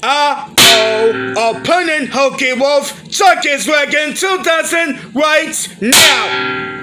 Opponent Hokey Wolf, check his Wagon 2000 right now.